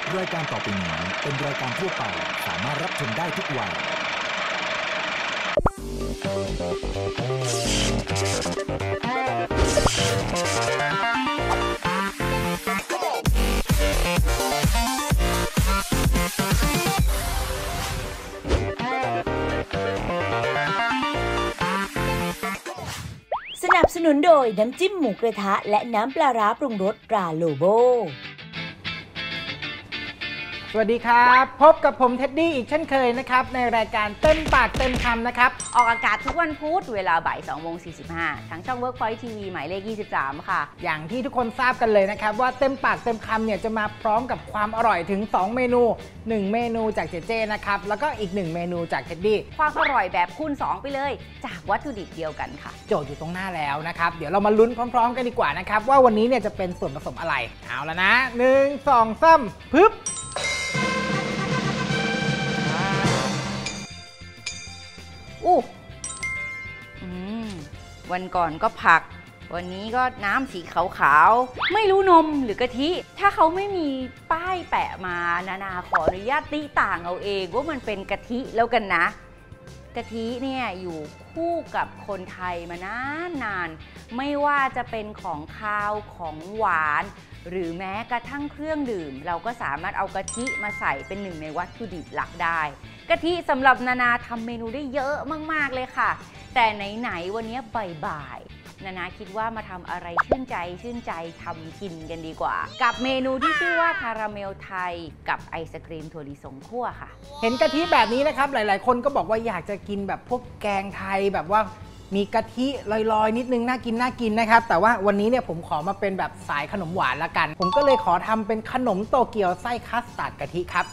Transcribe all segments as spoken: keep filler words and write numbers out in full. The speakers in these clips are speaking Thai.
รายการต่อไปนี้เป็นรายการทั่วไปสามารถรับชมได้ทุกวัยสนับสนุนโดยน้ำจิ้มหมูกระทะและน้ำปลาร้าปรุงรสตราโลโบสวัสดีครับพบกับผมเท็ดดี้อีกเช่นเคยนะครับในรายการเต็มปากเต็มคำนะครับออกอากาศทุกวันพุธเวลาบ่ายสองโมงสี่สิบห้าทางช่อง Workpoint ที วี หมายเลขยี่สิบสามค่ะอย่างที่ทุกคนทราบกันเลยนะครับว่าเต็มปากเต็มคำเนี่ยจะมาพร้อมกับความอร่อยถึงสองเมนูหนึ่งเมนูจากเจเจนะครับแล้วก็อีกหนึ่งเมนูจากเท็ดดี้ความอร่อยแบบคูณสองไปเลยจากวัตถุดิบเดียวกันค่ะโจทย์อยู่ตรงหน้าแล้วนะครับเดี๋ยวเรามาลุ้นพร้อมๆกันดีกว่านะครับว่าวันนี้เนี่ยจะเป็นส่วนผสมอะไรเอาละนะหนึ่งสองสามปึ๊บอู้อืมวันก่อนก็ผักวันนี้ก็น้ำสีขาวๆไม่รู้นมหรือกะทิถ้าเขาไม่มีป้ายแปะมานานาขออนุญาตติต่างเอาเองว่ามันเป็นกะทิแล้วกันนะกะทิเนี่ยอยู่คู่กับคนไทยมานานนานไม่ว่าจะเป็นของคาวของหวานหรือแม้กระทั่งเครื่องดื่มเราก็สามารถเอากะทิมาใส่เป็นหนึ่งในวัตถุดิบหลักได้กะทิสำหรับนานาทำเมนูได้เยอะมากๆเลยค่ะแต่ไหนๆวันนี้บ่ายๆนานาคิดว่ามาทำอะไรชื่นใจชื่นใจทำกินกันดีกว่ากับเมนูที่ชื่อว่าคาราเมลไทยกับไอศกรีมถั่วลิสงคั่วค่ะเห็นกะทิแบบนี้นะครับหลายๆคนก็บอกว่าอยากจะกินแบบพวกแกงไทยแบบว่ามีกะทิลอยๆนิดนึงน่ากินน่ากินนะครับแต่ว่าวันนี้เนี่ยผมขอมาเป็นแบบสายขนมหวานละกันผมก็เลยขอทำเป็นขนมโตเกียวไส้คัสตาร์ดกะทิครับ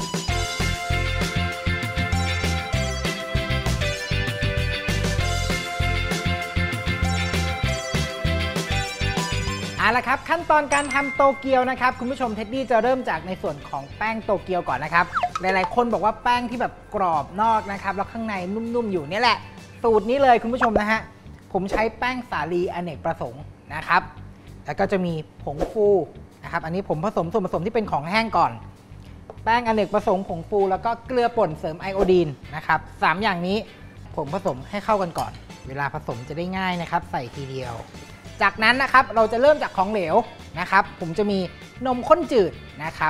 เอาละครับขั้นตอนการทำโตเกียวนะครับคุณผู้ชมเท็ดดี้จะเริ่มจากในส่วนของแป้งโตเกียวก่อนนะครับหลายๆคนบอกว่าแป้งที่แบบกรอบนอกนะครับแล้วข้างในนุ่มๆอยู่นี่แหละสูตรนี้เลยคุณผู้ชมนะฮะผมใช้แป้งสาลีอเนกประสงค์นะครับแล้วก็จะมีผงฟูนะครับอันนี้ผมผสมส่วนผสมที่เป็นของแห้งก่อนแป้งอเนกประสงค์ผงฟูแล้วก็เกลือป่นเสริมไอโอดีนนะครับสามอย่างนี้ผมผสมให้เข้ากันก่อนเวลาผสมจะได้ง่ายนะครับใส่ทีเดียวจากนั้นนะครับเราจะเริ่มจากของเหลวนะครับผมจะมีนมข้นจืดนะครับ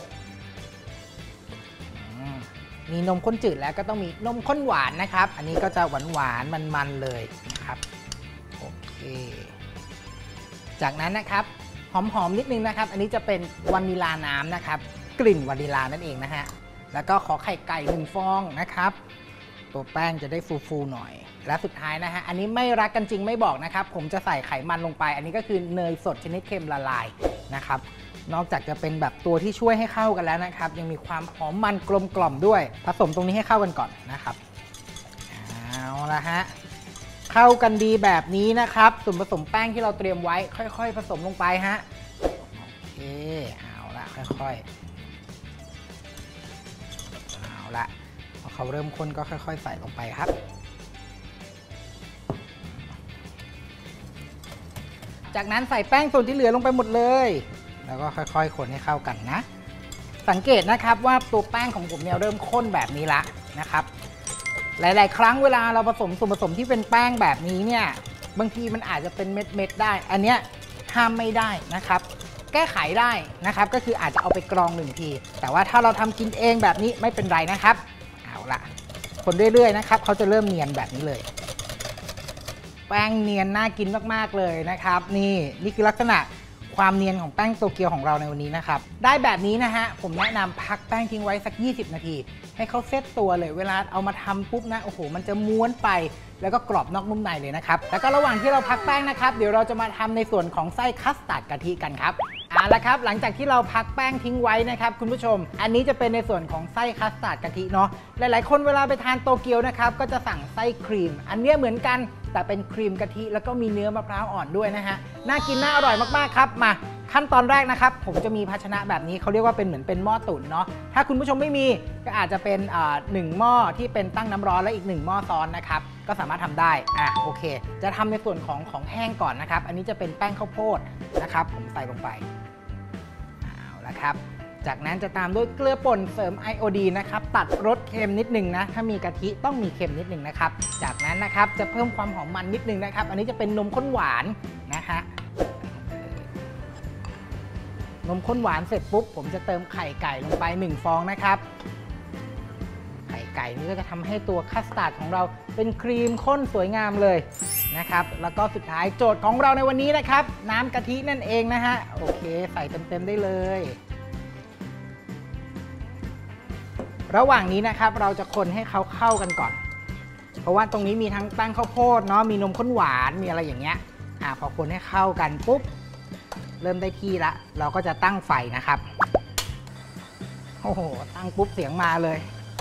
มีนมข้นจืดแล้วก็ต้องมีนมข้นหวานนะครับอันนี้ก็จะหวานหวานมันๆเลยนะครับโอเคจากนั้นนะครับหอมๆนิดนึงนะครับอันนี้จะเป็นวานิลาน้ำนะครับกลิ่นวานิลานั่นเองนะฮะแล้วก็ขอไข่ไก่หนึ่งฟองนะครับตัวแป้งจะได้ฟูๆหน่อยและสุดท้ายนะฮะอันนี้ไม่รักกันจริงไม่บอกนะครับผมจะใส่ไขมันลงไปอันนี้ก็คือเนยสดชนิดเค็มละลายนะครับนอกจากจะเป็นแบบตัวที่ช่วยให้เข้ากันแล้วนะครับยังมีความหอมมันกลมกล่อมด้วยผสมตรงนี้ให้เข้ากันก่อนนะครับเอาละฮะเข้ากันดีแบบนี้นะครับส่วนผสมแป้งที่เราเตรียมไว้ค่อยๆผสมลงไปฮะโอเคเอาละค่อยๆเอาละพอเขาเริ่มข้นก็ค่อยๆใส่ลงไปครับจากนั้นใส่แป้งส่วนที่เหลือลงไปหมดเลยแล้วก็ค่อยๆคนให้เข้ากันนะสังเกตนะครับว่าตัวแป้งของผมเนี่ยเริ่มข้นแบบนี้ละนะครับหลายๆครั้งเวลาเราผสมส่วนผสมที่เป็นแป้งแบบนี้เนี่ยบางทีมันอาจจะเป็นเม็ดๆได้อันเนี้ยห้ามไม่ได้นะครับแก้ไขได้นะครับก็คืออาจจะเอาไปกรองหนึ่งทีแต่ว่าถ้าเราทำกินเองแบบนี้ไม่เป็นไรนะครับเอาละคนเรื่อยๆนะครับเขาจะเริ่มเนียนแบบนี้เลยแป้งเนียนน่ากินมากๆเลยนะครับนี่นี่คือลักษณะความเนียนของแป้งโตเกียวของเราในวันนี้นะครับได้แบบนี้นะฮะผมแนะนำพักแป้งทิ้งไว้สักยี่สิบนาทีให้เขาเซตตัวเลยเวลาเอามาทำปุ๊บนะโอ้โหมันจะม้วนไปแล้วก็กรอบนอกนุ่มในเลยนะครับแล้วก็ระหว่างที่เราพักแป้งนะครับเดี๋ยวเราจะมาทำในส่วนของไส้คัสตาร์ดกะทิกันครับเอาละครับหลังจากที่เราพักแป้งทิ้งไว้นะครับคุณผู้ชมอันนี้จะเป็นในส่วนของไส้คัสตาร์ดกะทิเนาะหลายๆคนเวลาไปทานโตเกียวนะครับก็จะสั่งไส้ครีมอันนี้เหมือนกันแต่เป็นครีมกะทิแล้วก็มีเนื้อมะพร้าวอ่อนด้วยนะฮะน่ากินน่าอร่อยมากๆครับมาขั้นตอนแรกนะครับผมจะมีภาชนะแบบนี้เขาเรียกว่าเป็นเหมือนเป็นหม้อตุ๋นเนาะถ้าคุณผู้ชมไม่มีก็อาจจะเป็นหนึ่งหม้อที่เป็นตั้งน้ำร้อนและอีกหนึ่งหม้อซ้อนนะครับก็สามารถทำได้อ่ะโอเคจะทำในส่วนของของแห้งก่อนนะครับอันนี้จะเป็นแป้งข้าวโพดนะครับผมใส่ลงไปเอาละครับจากนั้นจะตามด้วยเกลือป่นเสริมไอโอดีนนะครับตัดรสเค็มนิดนึงนะถ้ามีกะทิต้องมีเค็มนิดนึงนะครับจากนั้นนะครับจะเพิ่มความหอมมันนิดนึงนะครับอันนี้จะเป็นนมข้นหวานนะคะนมข้นหวานเสร็จปุ๊บผมจะเติมไข่ไก่ลงไปหนึ่งฟองนะครับไข่ไก่นี่ก็จะทำให้ตัวคัสตาร์ดของเราเป็นครีมข้นสวยงามเลยนะครับแล้วก็สุดท้ายโจทย์ของเราในวันนี้นะครับน้ำกะทินั่นเองนะฮะโอเคใส่เต็มๆได้เลยระหว่างนี้นะครับเราจะคนให้เขาเข้ากันก่อนเพราะว่าตรงนี้มีทั้งแป้งข้าวโพดเนาะมีนมข้นหวานมีอะไรอย่างเงี้ยอ่าพอคนให้เข้ากันปุ๊บเริ่มได้ที่ละเราก็จะตั้งไฟนะครับโอ้โหตั้งปุ๊บเสียงมาเลย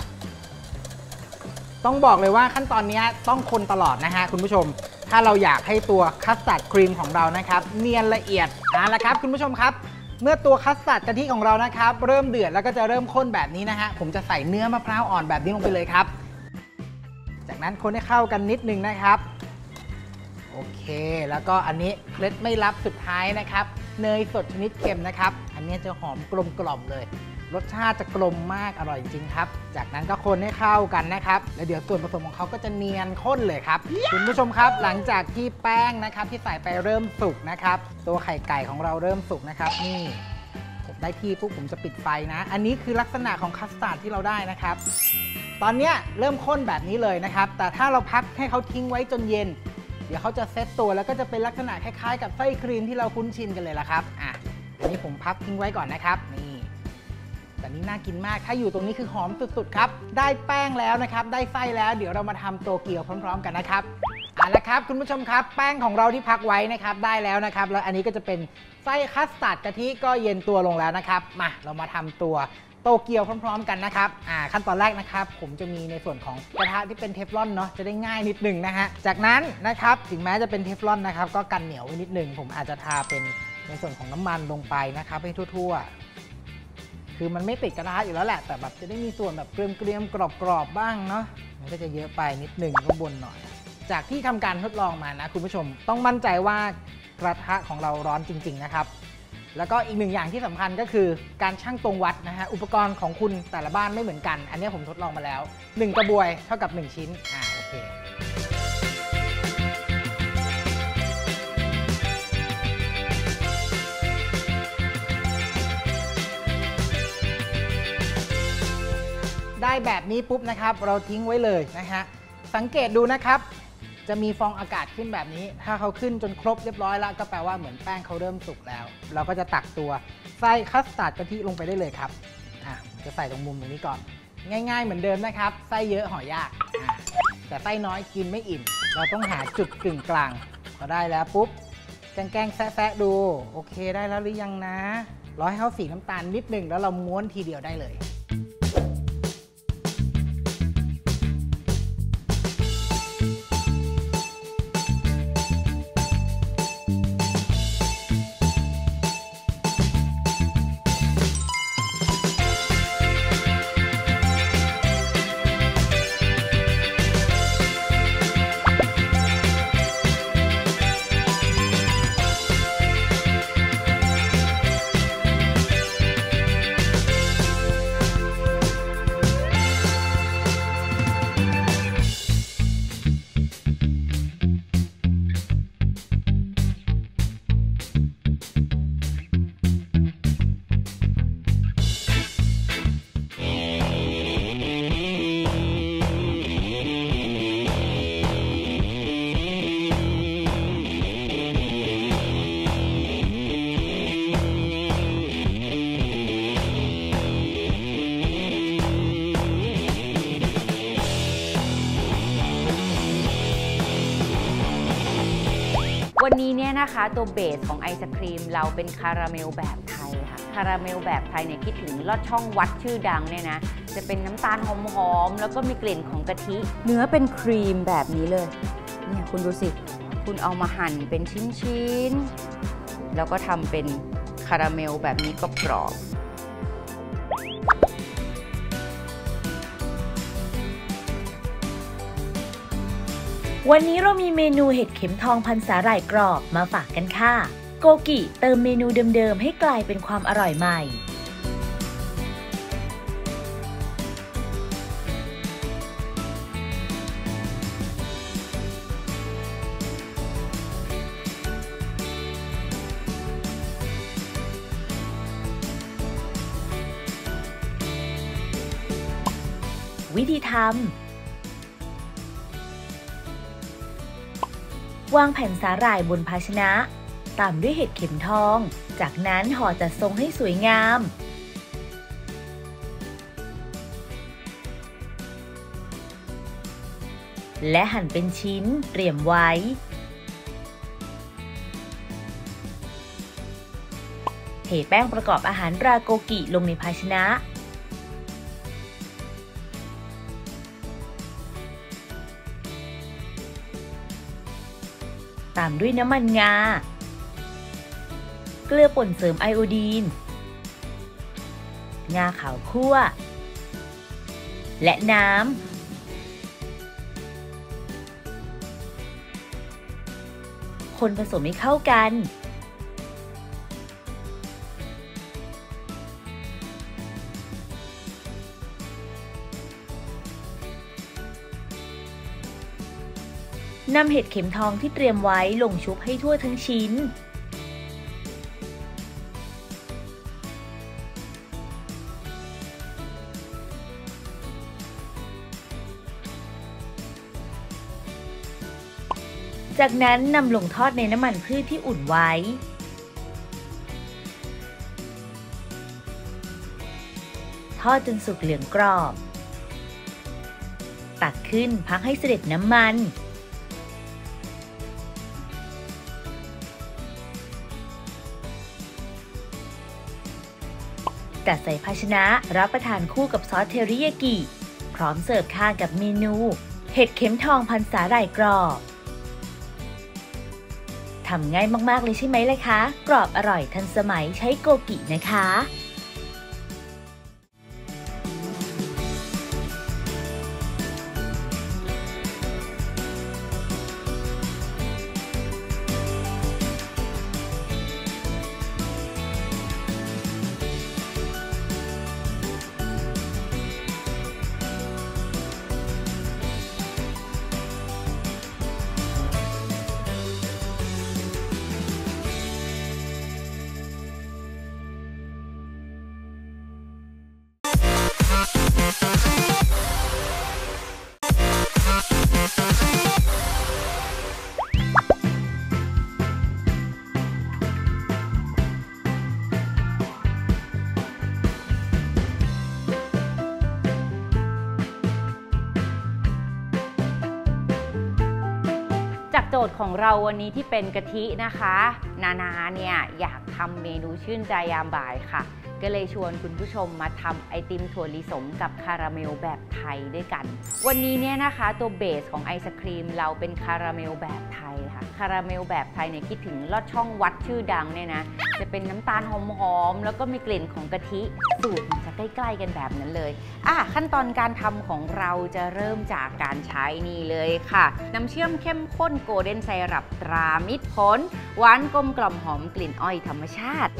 ต้องบอกเลยว่าขั้นตอนนี้ต้องคนตลอดนะฮะคุณผู้ชมถ้าเราอยากให้ตัวคัสตาร์ดครีมของเรานะครับเนียนละเอียดเอาละครับคุณผู้ชมครับเมื่อตัวคัสตาร์ดกะทิของเรานะครับเริ่มเดือดแล้วก็จะเริ่มข้นแบบนี้นะฮะผมจะใส่เนื้อมะพร้าวอ่อนแบบนี้ลงไปเลยครับจากนั้นคนให้เข้ากันนิดนึงนะครับโอเคแล้วก็อันนี้เคล็ดไม่ลับสุดท้ายนะครับเนยสดชนิดเค็มนะครับอันนี้จะหอมกลมกล่อมเลยรสชาติจะกลมมากอร่อยจริงครับจากนั้นก็คนให้เข้ากันนะครับแล้วเดี๋ยวส่วนผสมของเขาก็จะเนียนข้นเลยครับ yeah. คุณผู้ชมครับหลังจากที่แป้งนะครับที่ใส่ไปเริ่มสุกนะครับตัวไข่ไก่ของเราเริ่มสุกนะครับนี่ผมได้ที่ปุ๊บผมจะปิดไฟนะอันนี้คือลักษณะของคัสตาร์ดที่เราได้นะครับตอนนี้เริ่มข้นแบบนี้เลยนะครับแต่ถ้าเราพักให้เขาทิ้งไว้จนเย็นเดี๋ยวเขาจะเซตตัวแล้วก็จะเป็นลักษณะคล้ายๆกับไส้ครีมที่เราคุ้นชินกันเลยละครับอ่ะอันนี้ผมพักทิ้งไว้ก่อนนะครับนี่แต่นี่น่ากินมากถ้าอยู่ตรงนี้คือหอมสุดๆครับได้แป้งแล้วนะครับได้ไส้แล้วเดี๋ยวเรามาทำโตเกียวพร้อมๆกันนะครับเอาละครับคุณผู้ชมครับแป้งของเราที่พักไว้นะครับได้แล้วนะครับแล้วอันนี้ก็จะเป็นไส้คัสตาร์ดกะทิก็เย็นตัวลงแล้วนะครับมาเรามาทำตัวโตเกียวพร้อมๆกันนะครับอ่าขั้นตอนแรกนะครับผมจะมีในส่วนของกระทะที่เป็นเทฟลอนเนาะจะได้ง่ายนิดนึงนะฮะจากนั้นนะครับถึงแม้จะเป็นเทฟลอนนะครับก็กันเหนียวไว้นิดนึงผมอาจจะทาเป็นในส่วนของน้ำมันลงไปนะครับให้ทั่วๆคือมันไม่ติดกระทะอยู่แล้วแหละแต่แบบจะได้มีส่วนแบบเกรียมๆกรอบๆบ้างเนาะมันก็จะเยอะไปนิดนึงก็บนหน่อยจากที่ทำการทดลองมานะคุณผู้ชมต้องมั่นใจว่ากระทะของเราร้อนจริงๆนะครับแล้วก็อีกหนึ่งอย่างที่สำคัญก็คือการชั่งตรงวัดนะฮะอุปกรณ์ของคุณแต่ละบ้านไม่เหมือนกันอันนี้ผมทดลองมาแล้วหนึ่งกระบวยเท่ากับหนึ่งชิ้นอ่าโอเคได้แบบนี้ปุ๊บนะครับเราทิ้งไว้เลยนะฮะสังเกตดูนะครับจะมีฟองอากาศขึ้นแบบนี้ถ้าเขาขึ้นจนครบเรียบร้อยแล้วก็แปลว่าเหมือนแป้งเขาเริ่มสุกแล้วเราก็จะตักตัวไส้คัสตาร์ดกะทิลงไปได้เลยครับอ่ะจะใส่ตรงมุมตรงนี้ก่อนง่ายๆเหมือนเดิมนะครับไส้เยอะห่อยากอ่ะแต่ไส้น้อยกินไม่อิ่มเราต้องหาจุดกึ่งกลางพอได้แล้วปุ๊บแกล้งๆแซะๆดูโอเคได้แล้วหรือยังนะรอให้เขาสีน้ำตาลนิดนึงแล้วเราม้วนทีเดียวได้เลยวันนี้เนี่ยนะคะตัวเบสของไอศครีมเราเป็นคาราเมลแบบไทยค่ะคาราเมลแบบไทยเนี่ยคิดถึงลอดช่องวัดชื่อดังเนี่ยนะจะเป็นน้ำตาลหอมๆแล้วก็มีกลิ่นของกะทิเนื้อเป็นครีมแบบนี้เลยเนี่ยคุณดูสิคุณเอามาหั่นเป็นชิ้นๆแล้วก็ทำเป็นคาราเมลแบบนี้ก็กรอบวันนี้เรามีเมนูเห็ดเข็มทองพันสาหร่ายกรอบมาฝากกันค่ะโกกิเติมเมนูเดิมๆให้กลายเป็นความอร่อยใหม่วิธีทำวางแผ่นสาหร่ายบนภาชนะตามด้วยเห็ดเข็มทองจากนั้นห่อจัดทรงให้สวยงามและหั่นเป็นชิ้นเตรียมไว้เทแป้งประกอบอาหารราโกกิลงในภาชนะตามด้วยน้ำมันงาเกลือป่นเสริมไอโอดีนงาขาวคั่วและน้ำคนผสมให้เข้ากันนำเห็ดเข็มทองที่เตรียมไว้ลงชุบให้ทั่วทั้งชิ้นจากนั้นนำลงทอดในน้ำมันพืชที่อุ่นไว้ทอดจนสุกเหลืองกรอบตักขึ้นพักให้เสด็จน้ำมันจัดใส่ภาชนะรับประทานคู่กับซอสเทริยากิพร้อมเสิร์ฟข้างกับเมนูเห็ดเข็มทองพันสาหร่ายกรอบทำง่ายมากๆเลยใช่ไหมล่ะคะกรอบอร่อยทันสมัยใช้โกกินะคะจากโจทย์ของเราวันนี้ที่เป็นกะทินะคะนานาเนี่ยอยากทำเมนูชื่นใจยามบ่ายค่ะก็เลยชวนคุณผู้ชมมาทำไอติมถั่วลิสงกับคาราเมลแบบไทยด้วยกันวันนี้เนี่ยนะคะตัวเบสของไอศครีมเราเป็นคาราเมลแบบไทยค่ะคาราเมลแบบไทยเนี่ยคิดถึงลอดช่องวัดชื่อดังเนี่ยนะจะเป็นน้ำตาลหอมๆแล้วก็มีกลิ่นของกะทิสูตรมันจะใกล้ๆกันแบบนั้นเลยอ่ะขั้นตอนการทำของเราจะเริ่มจากการใช้นี่เลยค่ะน้ำเชื่อมเข้มข้นโกลเด้นไซรัปตรามิตรผลหวานกลมกล่อมหอมกลิ่นอ้อยธรรมชาติ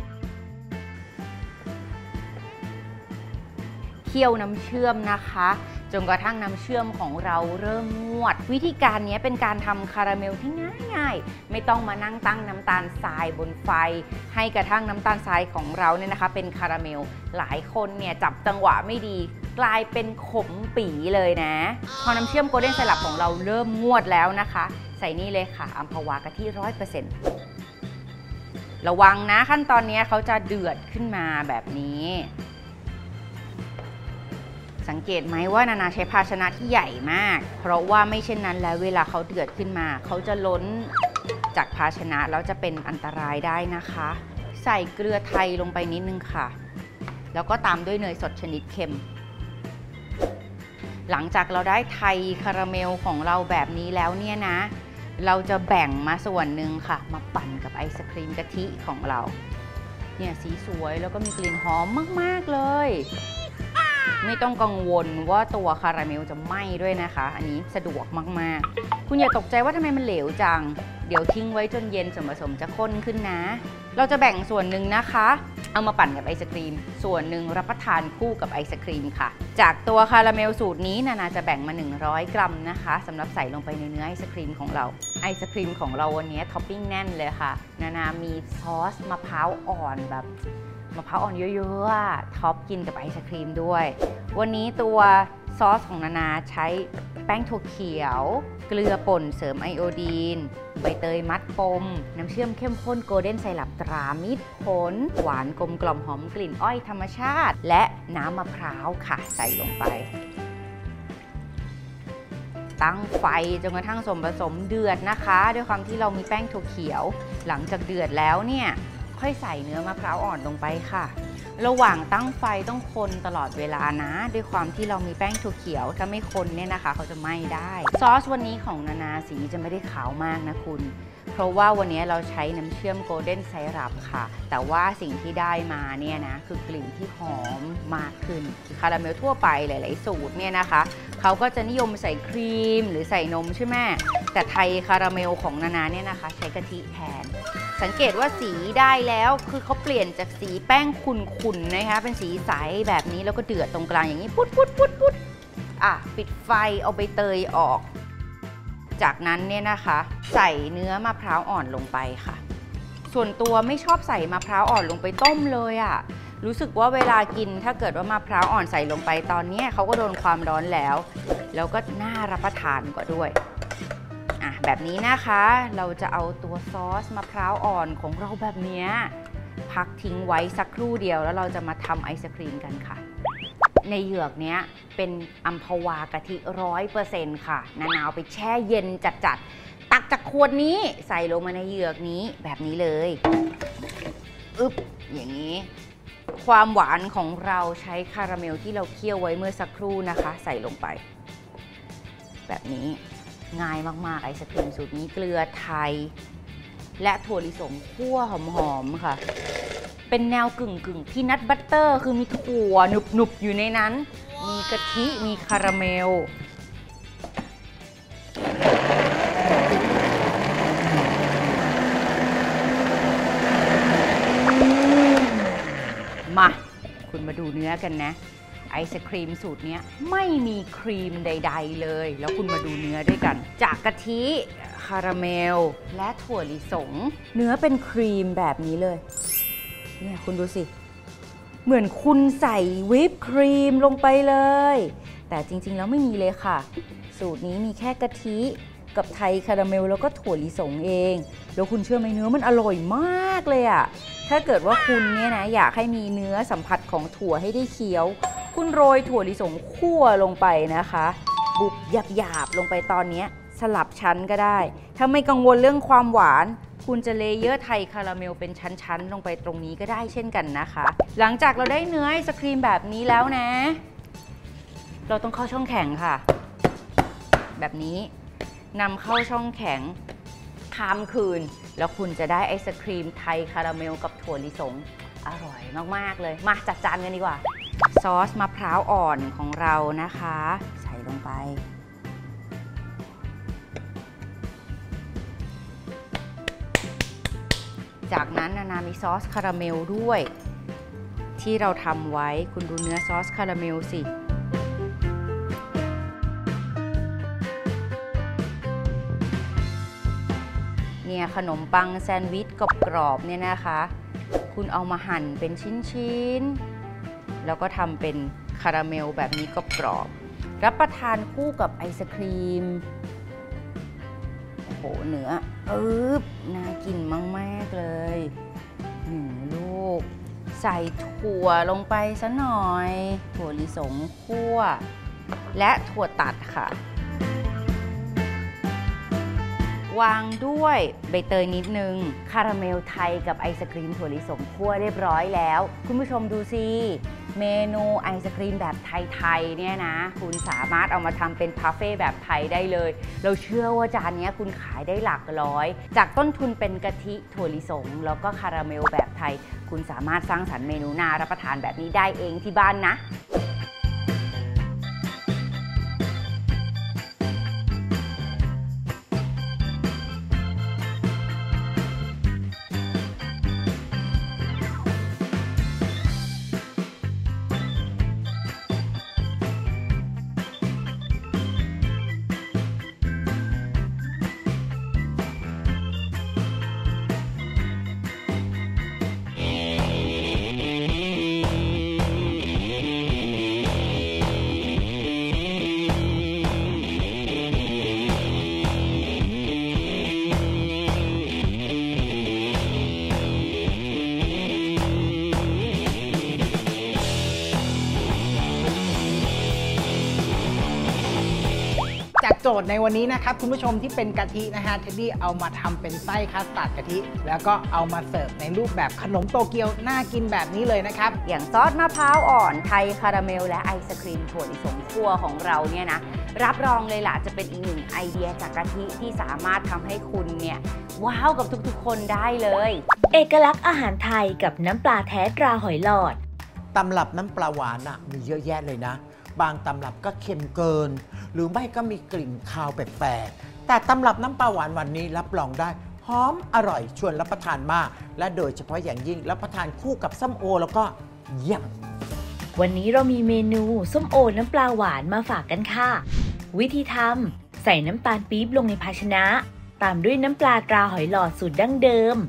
เคี่ยวน้ำเชื่อมนะคะจนกระทั่งน้ำเชื่อมของเราเริ่มงวดวิธีการนี้เป็นการทำคาราเมลที่ง่ายๆไม่ต้องมานั่งตั้งน้ำตาลทรายบนไฟให้กระทั่งน้ำตาลทรายของเราเนี่ยนะคะเป็นคาราเมลหลายคนเนี่ยจับจังหวะไม่ดีกลายเป็นขมปีเลยนะพอน้ำเชื่อมโกลเด้นไซรัปของเราเริ่มงวดแล้วนะคะใส่นี่เลยค่ะอัมพวากะทิ ร้อยเปอร์เซ็นต์ ระวังนะขั้นตอนนี้เขาจะเดือดขึ้นมาแบบนี้สังเกตไหมว่านานาใช้ภาชนะที่ใหญ่มากเพราะว่าไม่เช่นนั้นแล้วเวลาเขาเดือดขึ้นมาเขาจะล้นจากภาชนะแล้วจะเป็นอันตรายได้นะคะใส่เกลือไทยลงไปนิดนึงค่ะแล้วก็ตามด้วยเนยสดชนิดเค็มหลังจากเราได้ไทยคาราเมลของเราแบบนี้แล้วเนี่ยนะเราจะแบ่งมาส่วนหนึ่งค่ะมาปั่นกับไอศครีมกะทิของเราเนี่ยสีสวยแล้วก็มีกลิ่นหอมมากๆเลยไม่ต้องกังวลว่าตัวคาราเมลจะไหม้ด้วยนะคะอันนี้สะดวกมากๆคุณอย่าตกใจว่าทำไมมันเหลวจังเดี๋ยวทิ้งไว้จนเย็นส่วนผสมจะข้นขึ้นนะเราจะแบ่งส่วนหนึ่งนะคะเอามาปั่นกับไอศครีมส่วนหนึ่งรับประทานคู่กับไอศครีมค่ะจากตัวคาราเมลสูตรนี้นานาจะแบ่งมาหนึ่งร้อยกรัมนะคะสำหรับใส่ลงไปในเนื้อไอศครีมของเราไอศครีมของเราวันนี้ท็อปปิ้งแน่นเลยค่ะนานามีซอสมะพร้าวอ่อนแบบมะพร้าวอ่อนเยอะๆท็อปกินกับไอศครีมด้วยวันนี้ตัวซอสของนานาใช้แป้งถั่วเขียวเกลือป่นเสริมไอโอดีนใบเตยมัดปมน้ำเชื่อมเข้มข้นโกลเด้นไซรัปตรามิตรผลหวานกลมกล่อมหอมกลิ่นอ้อยธรรมชาติและน้ำมะพร้าวค่ะใส่ลงไปตั้งไฟจนกระทั่งส่วนผสมเดือดนะคะด้วยความที่เรามีแป้งถั่วเขียวหลังจากเดือดแล้วเนี่ยค่อยใส่เนื้อมะพร้าวอ่อนลงไปค่ะระหว่างตั้งไฟต้องคนตลอดเวลานะด้วยความที่เรามีแป้งถั่วเขียวถ้าไม่คนเนี่ยนะคะเขาจะไหม้ได้ซอสวันนี้ของนานาสีจะไม่ได้ขาวมากนะคุณเพราะว่าวันนี้เราใช้น้ำเชื่อมโกลเด้นไซรัปค่ะแต่ว่าสิ่งที่ได้มาเนี่ยนะคือกลิ่นที่หอมมากขึ้นคาราเมลทั่วไปหลายๆสูตรเนี่ยนะคะเขาก็จะนิยมใส่ครีมหรือใส่นมใช่ไหมแต่ไทยคาราเมลของนานาเนี่ยนะคะใช้กะทิแทนสังเกตว่าสีได้แล้วคือเขาเปลี่ยนจากสีแป้งขุ่นๆนะคะเป็นสีใสแบบนี้แล้วก็เดือดตรงกลางอย่างนี้ปุ๊ดปุ๊ดปุ๊ดปุ๊ดอ่ะปิดไฟเอาใบเตยออกจากนั้นเนี่ยนะคะใส่เนื้อมะพร้าวอ่อนลงไปค่ะส่วนตัวไม่ชอบใส่มะพร้าวอ่อนลงไปต้มเลยอะรู้สึกว่าเวลากินถ้าเกิดว่ามะพร้าวอ่อนใส่ลงไปตอนนี้เขาก็โดนความร้อนแล้วแล้วก็น่ารับประทานกว่าด้วยอ่ะแบบนี้นะคะเราจะเอาตัวซอสมะพร้าวอ่อนของเราแบบนี้พักทิ้งไว้สักครู่เดียวแล้วเราจะมาทำไอศครีมกันค่ะในเหยือกเนี้ยเป็นอัมพวากะทิร้อยเปอร์เซ็นต์ค่ะนานาเอาไปแช่เย็นจัดๆตักจากขวดนี้ใส่ลงมาในเหยือกนี้แบบนี้เลยอึ๊บอย่างนี้ความหวานของเราใช้คาราเมลที่เราเคี่ยวไว้เมื่อสักครู่นะคะใส่ลงไปแบบนี้ง่ายมากๆไอศครีมสูตรนี้เกลือไทยและถั่วลิสงคั่วหอมๆค่ะเป็นแนวกึ่งกึ่งพีนัทบัตเตอร์คือมีถั่วหนุบๆอยู่ในนั้นมีกะทิมีคาราเมลมาคุณมาดูเนื้อกันนะไอศครีมสูตรนี้ไม่มีครีมใดๆเลยแล้วคุณมาดูเนื้อด้วยกันจากกะทิคาราเมลและถั่วลิสงเนื้อเป็นครีมแบบนี้เลยเนี่ยคุณดูสิเหมือนคุณใส่วิปครีมลงไปเลยแต่จริงๆแล้วไม่มีเลยค่ะสูตรนี้มีแค่กะทิกับไทยคาราเมลแล้วก็ถั่วลิสงเองแล้วคุณเชื่อไหมเนื้อมันอร่อยมากเลยอะถ้าเกิดว่าคุณเนี่ยนะอยากให้มีเนื้อสัมผัสของถั่วให้ได้เคี้ยวคุณโรยถั่วลิสงคั่วลงไปนะคะบุบหยาบๆลงไปตอนนี้สลับชั้นก็ได้ถ้าไม่กังวลเรื่องความหวานคุณจะเลเยอร์ไทยคาราเมลเป็นชั้นๆลงไปตรงนี้ก็ได้เช่นกันนะคะหลังจากเราได้เนื้อไอศครีมแบบนี้แล้วนะเราต้องเข้าช่องแข็งค่ะแบบนี้นำเข้าช่องแข็งข้ามคืนแล้วคุณจะได้ไอศครีมไทยคาราเมลกับถั่วลิสงอร่อยมากๆเลยมาจัดจานกันดีกว่าซอสมะพร้าวอ่อนของเรานะคะใส่ลงไปจากนั้นนานามีซอสคาราเมลด้วยที่เราทำไว้คุณดูเนื้อซอสคาราเมลสิเนี่ยขนมปังแซนด์วิชกรอบๆเนี่ยนะคะคุณเอามาหั่นเป็นชิ้นๆแล้วก็ทำเป็นคาราเมลแบบนี้กรอบๆรับประทานคู่กับไอศครีมโอ้โหเนื้ออึ๊บน่ากินมากๆเลยหนึ่งลูกใส่ถั่วลงไปซะหน่อยถั่วลิสงคั่วและถั่วตัดค่ะวางด้วยใบเตยนิดนึงคาราเมลไทยกับไอศครีมถั่วลิสงคั่วเรียบร้อยแล้วคุณผู้ชมดูสิเมนูไอศครีมแบบไทยๆเนี่ยนะคุณสามารถเอามาทำเป็นพาเฟ่แบบไทยได้เลยเราเชื่อว่าจานนี้คุณขายได้หลักร้อยจากต้นทุนเป็นกะทิถั่วลิสงแล้วก็คาราเมลแบบไทยคุณสามารถสร้างสรรค์เมนูน่ารับประทานแบบนี้ได้เองที่บ้านนะโจทย์ในวันนี้นะครับคุณผู้ชมที่เป็นกะทินะฮะเท็ดดี้เอามาทำเป็นไส้คัสตาร์ดกะทิแล้วก็เอามาเสิร์ฟในรูปแบบขนมโตเกียวน่ากินแบบนี้เลยนะครับอย่างซอสมะพร้าวอ่อนไทยคาราเมลและไอศครีมถั่วลิสงคั่วของเราเนี่ยนะรับรองเลยล่ะจะเป็นอีกหนึ่งไอเดียจากกะทิที่สามารถทำให้คุณเนี่ยว้าวกับทุกๆคนได้เลยเอกลักษณ์อาหารไทยกับน้ำปลาแท้ตราหอยหลอดตำรับน้ำปลาหวานอ่ะมีเยอะแยะเลยนะบางตำรับก็เค็มเกินหรือไม่ก็มีกลิ่นคาวแปลกๆแต่ตำรับน้ำปลาหวานวันนี้รับรองได้หอมอร่อยชวนรับประทานมากและโดยเฉพาะอย่างยิ่งรับประทานคู่กับส้มโอแล้วก็เยี่ยมวันนี้เรามีเมนูส้มโอน้ำปลาหวานมาฝากกันค่ะวิธีทำใส่น้ำตาลปี๊บลงในภาชนะตามด้วยน้ำปลาตราหอยหลอดสูตรดั้งเดิม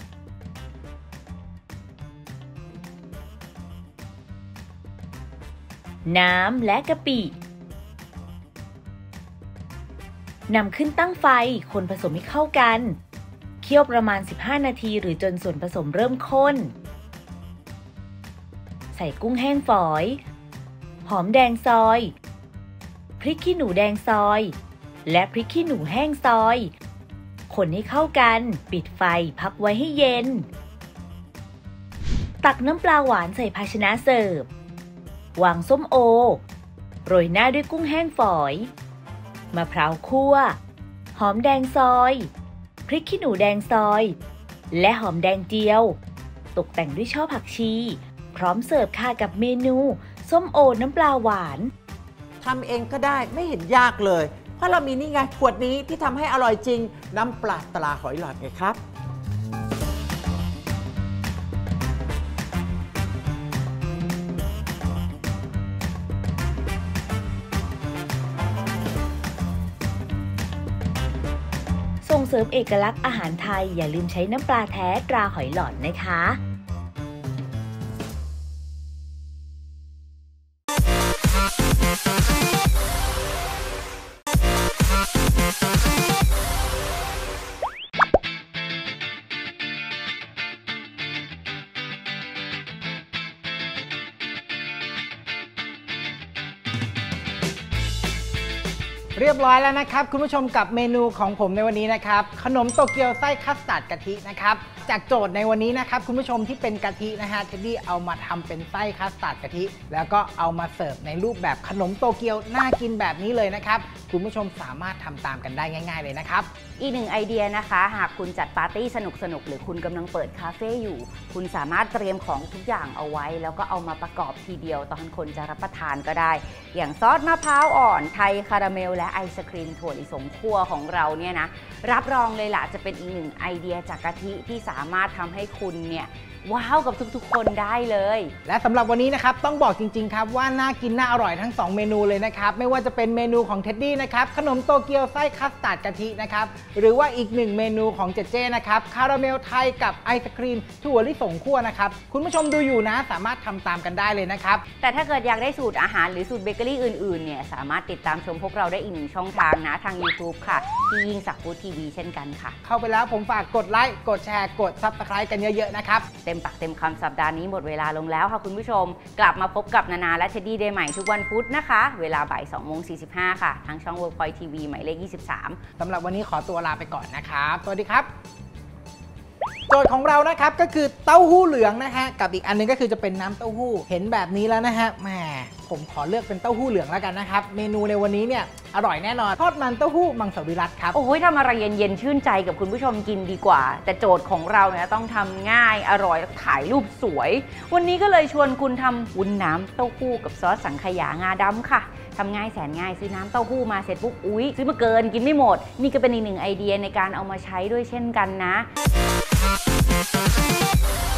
น้ำและกะปินำขึ้นตั้งไฟคนผสมให้เข้ากันเคี่ยวประมาณสิบห้านาทีหรือจนส่วนผสมเริ่มข้นใส่กุ้งแห้งฝอยหอมแดงซอยพริกขี้หนูแดงซอยและพริกขี้หนูแห้งซอยคนให้เข้ากันปิดไฟพักไว้ให้เย็นตักน้ำปลาหวานใส่ภาชนะเสิร์ฟวางส้มโอโรยหน้าด้วยกุ้งแห้งฝอยมะพร้าวคั่วหอมแดงซอยพริกขี้หนูแดงซอยและหอมแดงเจียวตกแต่งด้วยช่อผักชีพร้อมเสิร์ฟค่ะกับเมนูส้มโอน้ำปลาหวานทำเองก็ได้ไม่เห็นยากเลยเพราะเรามีนี่ไงขวดนี้ที่ทำให้อร่อยจริงน้ำปลาตราหอยหลอดไงครับส่งเสริมเอกลักษณ์อาหารไทยอย่าลืมใช้น้ำปลาแท้ตราหอยหลอดนะคะเรียบร้อยแล้วนะครับคุณผู้ชมกับเมนูของผมในวันนี้นะครับขนมโตเกียวไส้คัสตาร์ดกะทินะครับจากโจทย์ในวันนี้นะครับคุณผู้ชมที่เป็นกะทินะฮะเท็ดดี้เอามาทำเป็นไส้คัสตาร์ดกะทิแล้วก็เอามาเสิร์ฟในรูปแบบขนมโตเกียวน่ากินแบบนี้เลยนะครับคุณผู้ชมสามารถทำตามกันได้ง่ายๆเลยนะครับอีกหนึ่งไอเดียนะคะหากคุณจัดปาร์ตี้สนุกๆหรือคุณกำลังเปิดคาเฟ่อยู่คุณสามารถเตรียมของทุกอย่างเอาไว้แล้วก็เอามาประกอบทีเดียวตอนคนจะรับประทานก็ได้อย่างซอสมะพร้าวอ่อนไทยคาราเมลและไอศครีมถั่วลิสงคั่วของเราเนี่ยนะรับรองเลยล่ะจะเป็นอีกหนึ่งไอเดียจากกะทิที่สามารถทำให้คุณเนี่ยว้าวกับทุกๆคนได้เลยและสำหรับวันนี้นะครับต้องบอกจริงๆครับว่าน่ากินน่าอร่อยทั้งสองเมนูเลยนะครับไม่ว่าจะเป็นเมนูของเท็ดดี้นะครับขนมโตเกียวไส้คัสตาร์ดกะทินะครับหรือว่าอีกหนึ่งเมนูของเจเจนะครับคาราเมลไทยกับไอศครีมถั่วลิสงคั่วนะครับคุณผู้ชมดูอยู่นะสามารถทำตามกันได้เลยนะครับแต่ถ้าเกิดอยากได้สูตรอาหารหรือสูตรเบเกอรี่อื่นๆเนี่ยสามารถติดตามชมพวกเราได้อีกหนึ่งช่องทางนะทาง ยูทูบ ค่ะที่ยิ่งศักดิ์ฟู้ดทีวีเช่นกันค่ะเข้าไปแล้วผมฝากกดไลค์กดแชร์กดซับสไครต์กันเยอะๆนะครับเต็มปากเต็มคำสัปดาห์นี้หมดเวลาลงแล้วค่ะคุณผู้ชมกลับมาพบกับนานาและเท็ดดี้ได้ใหม่ทุกวันพุธนะคะเวลาบ่ายสองโมงสี่สิบห้าค่ะทางช่อง เวิร์กพอยท์ ที วี หมายเลขยี่สิบสามสำหรับวันนี้ขอตัวลาไปก่อนนะครับสวัสดีครับโจทย์ของเรานะครับก็คือเต้าหู้เหลืองนะฮะกับอีกอันนึงก็คือจะเป็นน้ำเต้าหู้เห็นแบบนี้แล้วนะฮะแหมผมขอเลือกเป็นเต้าหู้เหลืองแล้วกันนะครับเมนูในวันนี้เนี่ยอร่อยแน่นอนทอดมันเต้าหู้มังสวิรัติครับโอ้ยทำอะไรเย็นๆชื่นใจกับคุณผู้ชมกินดีกว่าแต่โจทย์ของเราเนี่ยต้องทำง่ายอร่อยถ่ายรูปสวยวันนี้ก็เลยชวนคุณทำวุ้นน้ำเต้าหู้กับซอสสังขยางาดำค่ะทำง่ายแสนง่ายซื้อน้ำเต้าหู้มาเสร็จปุ๊บอุ๊ยซื้อมาเกินกินไม่หมดนี่ก็เป็นอีกหนึ่งไอเดียในการเอามาใช้ด้วยเช่นกันนะ